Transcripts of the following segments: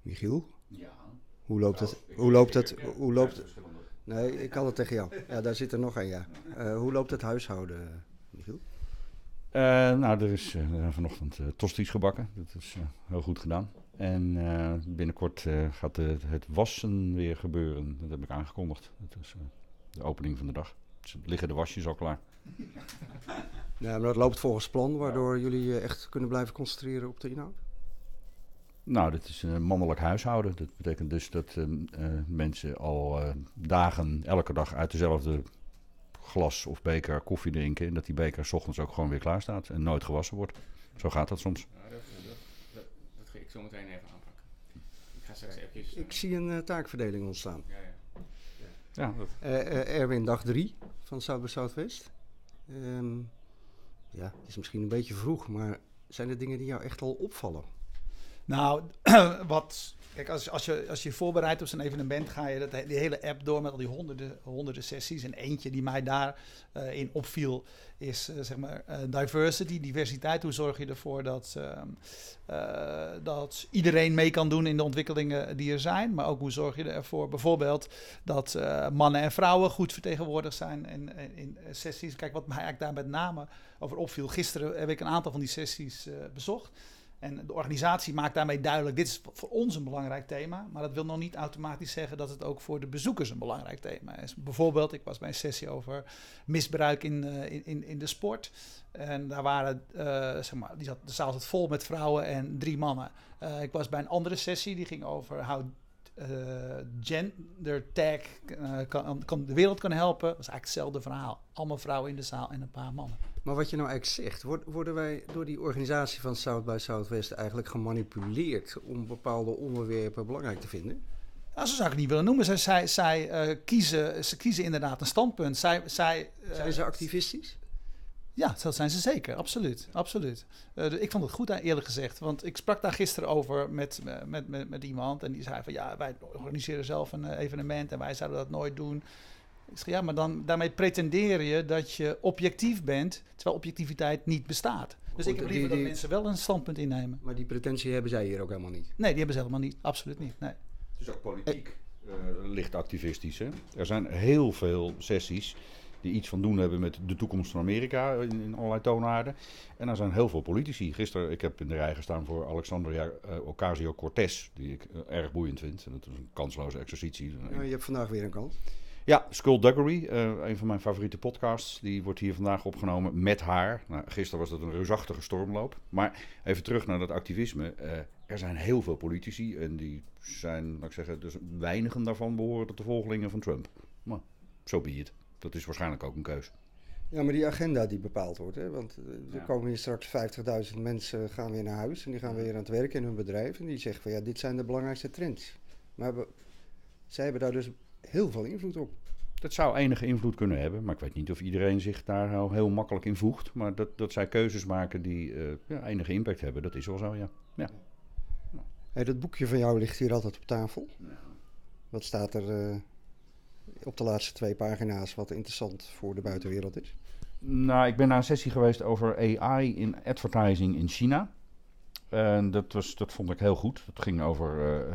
Michiel, Ja. hoe loopt het? Hoe loopt het? Hoe loopt het? Nee, ik kan het tegen jou. Ja, daar zit er nog een, ja. Hoe loopt het huishouden, Michiel? Nou, er is vanochtend tosti's gebakken. Dat is heel goed gedaan. En binnenkort gaat het wassen weer gebeuren. Dat heb ik aangekondigd. Dat is de opening van de dag. Dus liggen de wasjes al klaar. Ja, maar dat loopt volgens plan, waardoor jullie echt kunnen blijven concentreren op de inhoud? Nou, dit is een mannelijk huishouden. Dat betekent dus dat mensen al dagen, elke dag uit dezelfde glas of beker koffie drinken. En dat die beker 's ochtends ook gewoon weer klaar staat en nooit gewassen wordt. Zo gaat dat soms. Nou, dat ga ik zo meteen even aanpakken. Ik ga straks even... Ik zie een taakverdeling ontstaan. Ja, Erwin, dag 3 van South by Southwest. Ja, het is misschien een beetje vroeg, maar zijn er dingen die jou echt al opvallen? Nou, kijk, als je je voorbereidt op zo'n evenement, ga je die hele app door met al die honderden sessies. En eentje die mij daarin opviel is zeg maar diversity, diversiteit. Hoe zorg je ervoor dat iedereen mee kan doen in de ontwikkelingen die er zijn. Maar ook hoe zorg je ervoor bijvoorbeeld dat mannen en vrouwen goed vertegenwoordigd zijn in sessies. Kijk, wat mij eigenlijk daar met name over opviel. Gisteren heb ik een aantal van die sessies bezocht. En de organisatie maakt daarmee duidelijk, dit is voor ons een belangrijk thema. Maar dat wil nog niet automatisch zeggen dat het ook voor de bezoekers een belangrijk thema is. Bijvoorbeeld, ik was bij een sessie over misbruik in de sport. En daar waren, de zaal zat vol met vrouwen en 3 mannen. Ik was bij een andere sessie, die ging over hoe gender tag de wereld kan helpen. Dat was eigenlijk hetzelfde verhaal. Allemaal vrouwen in de zaal en een paar mannen. Maar wat je nou eigenlijk zegt, worden wij door die organisatie van South by Southwest eigenlijk gemanipuleerd om bepaalde onderwerpen belangrijk te vinden? Nou, zo zou ik het niet willen noemen. Zij kiezen inderdaad een standpunt. Zijn ze activistisch? Ja, dat zijn ze zeker. Absoluut. Ik vond het goed, eerlijk gezegd. Want ik sprak daar gisteren over met iemand. En die zei van, ja, wij organiseren zelf een evenement en wij zouden dat nooit doen. Ik zeg, ja, maar daarmee pretendeer je dat je objectief bent, terwijl objectiviteit niet bestaat. Dus ik heb liever dat mensen wel een standpunt innemen. Maar die pretentie hebben zij hier ook helemaal niet? Nee, die hebben ze helemaal niet. Absoluut niet, nee. Het is ook politiek licht activistisch. Hè? Er zijn heel veel sessies die iets van doen hebben met de toekomst van Amerika in allerlei toonaarden. En er zijn heel veel politici. Gisteren, ik heb in de rij gestaan voor Alexandria Ocasio-Cortez, die ik erg boeiend vind. En dat is een kansloze exercitie. Ja, je hebt vandaag weer een kans. Ja, Skullduggery, een van mijn favoriete podcasts, die wordt hier vandaag opgenomen met haar. Nou, gisteren was dat een reusachtige stormloop. Maar even terug naar dat activisme. Er zijn heel veel politici en die zijn, laat ik zeggen, dus weinigen daarvan behoren tot de volgelingen van Trump. Maar so be it. Dat is waarschijnlijk ook een keus. Ja, maar die agenda die bepaald wordt, hè? Want er komen hier straks 50.000 mensen gaan weer naar huis en die gaan weer aan het werk in hun bedrijf. En die zeggen van ja, dit zijn de belangrijkste trends. Maar zij hebben daar dus heel veel invloed op. Dat zou enige invloed kunnen hebben, maar ik weet niet of iedereen zich daar nou heel makkelijk in voegt. Maar dat zij keuzes maken die enige impact hebben, dat is wel zo, ja. Hey, dat boekje van jou ligt hier altijd op tafel. Ja. Wat staat er op de laatste 2 pagina's wat interessant voor de buitenwereld is? Nou, ik ben naar een sessie geweest over AI in advertising in China. En dat vond ik heel goed. Het ging over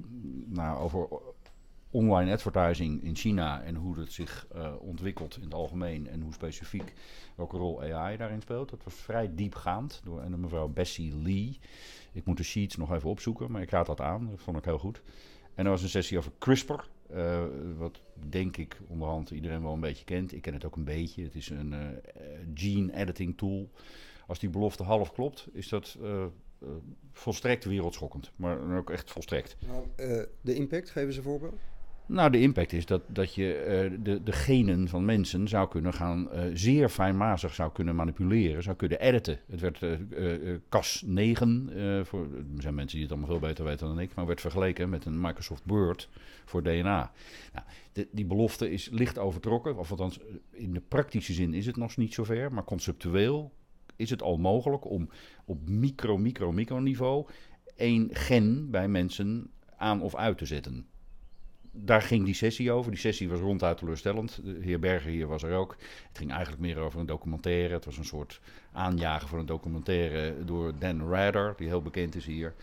online advertising in China en hoe het zich ontwikkelt in het algemeen en hoe specifiek welke rol AI daarin speelt. Dat was vrij diepgaand door een mevrouw Bessie Lee. Ik moet de sheets nog even opzoeken, maar ik raad dat aan. Dat vond ik heel goed. En er was een sessie over CRISPR, wat denk ik onderhand iedereen wel een beetje kent. Ik ken het ook een beetje. Het is een gene editing tool. Als die belofte half klopt, is dat volstrekt wereldschokkend. Maar ook echt volstrekt. Nou, de impact, geven ze een voorbeeld? Nou, de impact is dat je de genen van mensen zou kunnen gaan zeer fijnmazig zou kunnen manipuleren, zou kunnen editen. Het werd Cas9, er zijn mensen die het allemaal veel beter weten dan ik, maar werd vergeleken met een Microsoft Word voor DNA. Nou, die belofte is licht overtrokken, of althans in de praktische zin is het nog niet zover, maar conceptueel is het al mogelijk om op micro niveau 1 gen bij mensen aan of uit te zetten. Daar ging die sessie over. Die sessie was ronduit teleurstellend. De heer Berger hier was er ook. Het ging eigenlijk meer over een documentaire. Het was een soort aanjagen voor een documentaire door Dan Rather, die heel bekend is hier.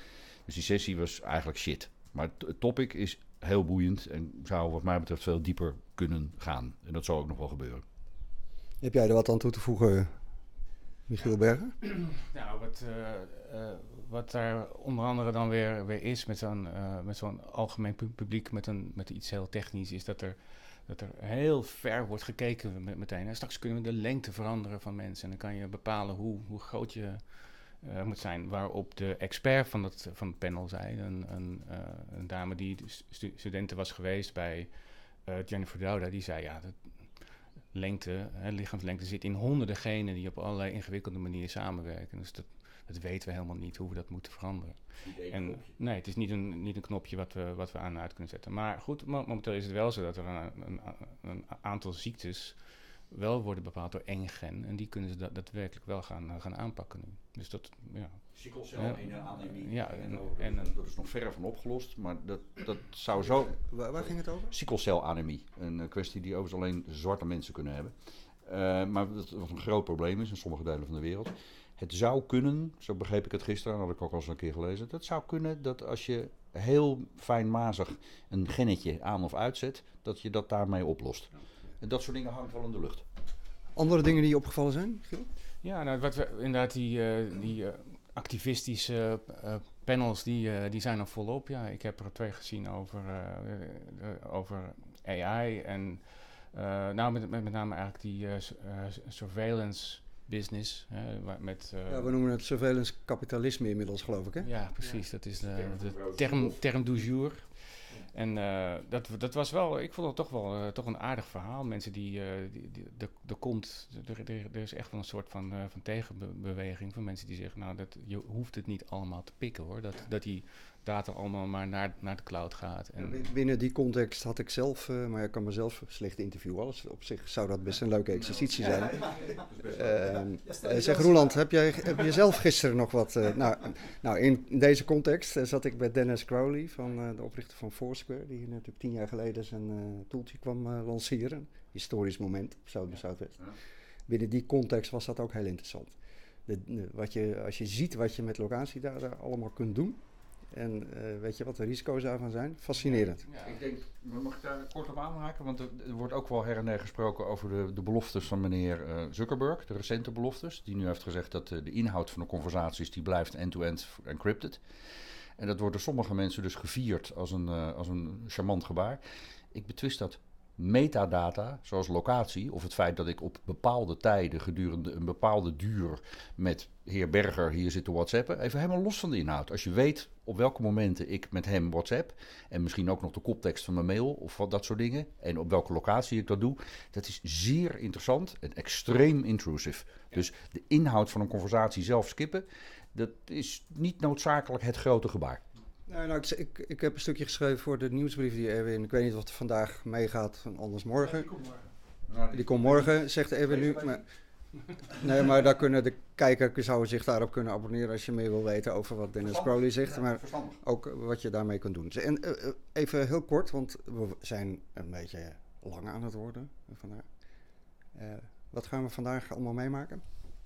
Dus die sessie was eigenlijk shit. Maar het topic is heel boeiend en zou wat mij betreft veel dieper kunnen gaan. En dat zal ook nog wel gebeuren. Heb jij er wat aan toe te voegen, Michiel Berger? Nou, wat daar onder andere dan weer is met zo'n algemeen publiek, met iets heel technisch, is dat er heel ver wordt gekeken meteen. En straks kunnen we de lengte veranderen van mensen. En dan kan je bepalen hoe groot je moet zijn. Waarop de expert van het panel zei, een dame die studenten was geweest bij Jennifer Doudna, die zei, ja, lichaamslengte zit in honderden genen die op allerlei ingewikkelde manieren samenwerken. Dus dat weten we helemaal niet hoe we dat moeten veranderen. Nee, het is niet een knopje wat we aan en uit kunnen zetten. Maar goed, momenteel is het wel zo dat er een aantal ziektes wel worden bepaald door één gen. En die kunnen ze daadwerkelijk wel gaan aanpakken nu. Dus dat, ja. Sikkelcel-anemie. Ja, dat is nog verre van opgelost, maar dat zou zo... Waar ging het over? Sikkelcel-anemie. Een kwestie die overigens alleen zwarte mensen kunnen hebben. Maar wat een groot probleem is in sommige delen van de wereld. Het zou kunnen, zo begreep ik het gisteren, had ik ook al eens een keer gelezen. Het zou kunnen dat als je heel fijnmazig een gennetje aan of uitzet, dat je dat daarmee oplost. En dat soort dingen hangt wel in de lucht. Andere dingen die je opgevallen zijn, Giel? Ja, nou, wat we inderdaad die activistische panels, die zijn er volop. Ja, ik heb er 2 gezien over AI en met name eigenlijk die surveillance business. We noemen het surveillance kapitalisme inmiddels, geloof ik, hè? Ja, precies. Dat is de term du jour. En dat was wel, ik vond het toch een aardig verhaal. Mensen er is echt wel een soort van tegenbeweging van mensen die zeggen, nou, je hoeft het niet allemaal te pikken, hoor. Dat die data allemaal maar naar de cloud gaat. En Binnen die context had ik zelf, maar ik kan mezelf slecht interviewen. Alles op zich zou dat best een leuke exercitie zijn. Zeg Roeland, heb je zelf gisteren nog wat... Nou, in deze context zat ik bij Dennis Crowley, de oprichter van Foursquare, die natuurlijk 10 jaar geleden zijn toeltje kwam lanceren. Historisch moment op Zuidwest. Binnen die context was dat ook heel interessant. Als je ziet wat je met locatiedata allemaal kunt doen. En weet je wat de risico's daarvan zijn? Fascinerend. Ja, ik denk, mag ik daar kort op aanhaken? Want er wordt ook wel her en der gesproken over de beloftes van meneer Zuckerberg. De recente beloftes. Die nu heeft gezegd dat de inhoud van de conversaties die blijft end-to-end encrypted. En dat wordt door sommige mensen dus gevierd als een charmant gebaar. Ik betwist dat. Metadata, zoals locatie, of het feit dat ik op bepaalde tijden gedurende een bepaalde duur met heer Berger hier zit te whatsappen, even helemaal los van de inhoud. Als je weet op welke momenten ik met hem whatsapp, en misschien ook nog de koptekst van mijn mail of wat dat soort dingen, en op welke locatie ik dat doe, dat is zeer interessant en extreem intrusive. Ja. Dus de inhoud van een conversatie zelf skippen, dat is niet noodzakelijk het grote gebaar. Ik heb een stukje geschreven voor de nieuwsbrief die Erwin, ik weet niet of het vandaag meegaat, anders morgen. Ja, die komt morgen, zegt Erwin nu. Maar daar kunnen de kijker zou zich daarop kunnen abonneren als je meer wil weten over wat Dennis Crowley zegt, maar ook wat je daarmee kunt doen. En even heel kort, want we zijn een beetje lang aan het worden vandaag. Wat gaan we vandaag allemaal meemaken?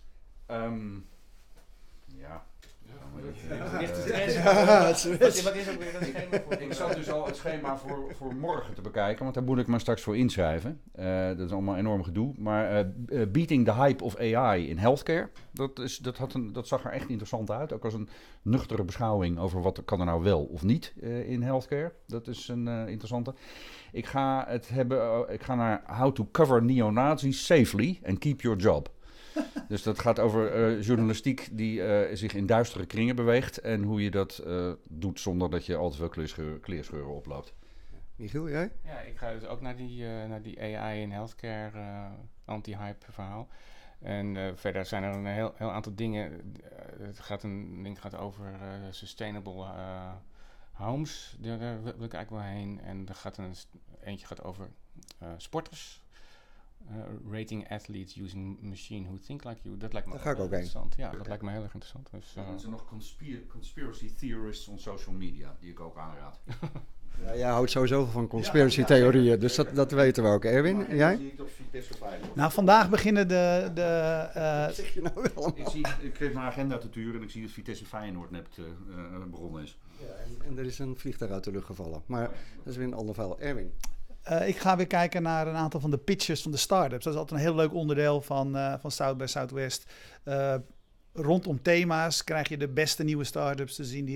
Ik zat dus al het schema voor morgen te bekijken, want daar moet ik me straks voor inschrijven. Dat is allemaal enorm gedoe. Maar Beating the Hype of AI in Healthcare, dat zag er echt interessant uit. Ook als een nuchtere beschouwing over wat kan er nou wel of niet in healthcare. Dat is een interessante. Ik ga naar How to Cover Neonazis Safely and Keep Your Job. Dus dat gaat over journalistiek die zich in duistere kringen beweegt en hoe je dat doet zonder dat je al te veel kleerscheuren oploopt. Michiel, jij? Ja, ik ga dus ook naar die AI in healthcare anti-hype verhaal. En verder zijn er een heel aantal dingen. Een ding gaat over sustainable homes. Daar wil ik eigenlijk wel heen. En eentje gaat over sporters. Rating athletes using machine who think like you. Dat lijkt me heel interessant. Ja, dat lijkt me heel erg interessant. Dus, er zijn nog conspiracy theorists on social media die ik ook aanraad. Ja, jij houdt sowieso van conspiracy-theorieën, dus dat weten we ook. Erwin, en jij? Nou, vandaag beginnen Wat zeg je nou wel? Ik kreeg mijn agenda te turen en ik zie dat Vitesse Feyenoord net begonnen is. Ja, en er is een vliegtuig uit de lucht gevallen, maar dat is weer een ander verhaal. Erwin? Ik ga weer kijken naar een aantal van de pitches van de start-ups. Dat is altijd een heel leuk onderdeel van South by Southwest. Rondom thema's krijg je de beste nieuwe start-ups te zien.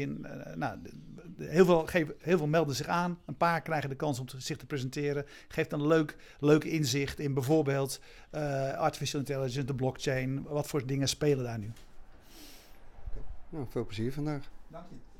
Heel veel melden zich aan. Een paar krijgen de kans om zich te presenteren. Geeft een leuk inzicht in bijvoorbeeld artificial intelligence, de blockchain. Wat voor dingen spelen daar nu? Nou, veel plezier vandaag. Dank je.